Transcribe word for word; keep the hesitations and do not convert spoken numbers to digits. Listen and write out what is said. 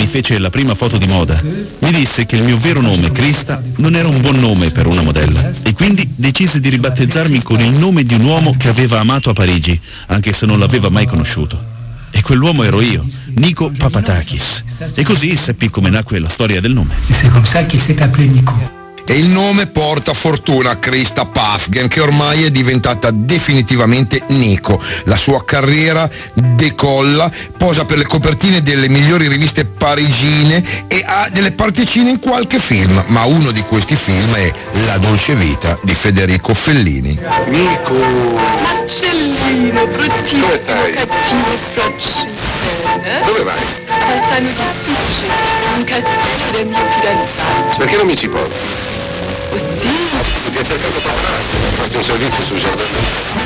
mi fece la prima foto di moda, mi disse che il mio vero nome, Krista, non era un buon nome per una modella e quindi decise di ribattezzarmi con il nome di un uomo che aveva amato a Parigi, anche se non l'aveva mai conosciuto. E quell'uomo ero io, Nico Papatakis. E così seppi come nacque la storia del nome. E c'est comme ça qu'il s'est appelé Nico. E il nome porta fortuna a Krista Päffgen, che ormai è diventata definitivamente Nico. La sua carriera decolla, posa per le copertine delle migliori riviste parigine e ha delle particine in qualche film, ma uno di questi film è La dolce vita di Federico Fellini. Nico! Marcellino, bruttissimo, Dove stai? cattivo francese. Dove vai? Al Sano di Sticce, un casticcio del mio fidanzato. Perché non mi ci porti? Sì. Ti ha cercato paparazzi, ha fatto un servizio sul giardino.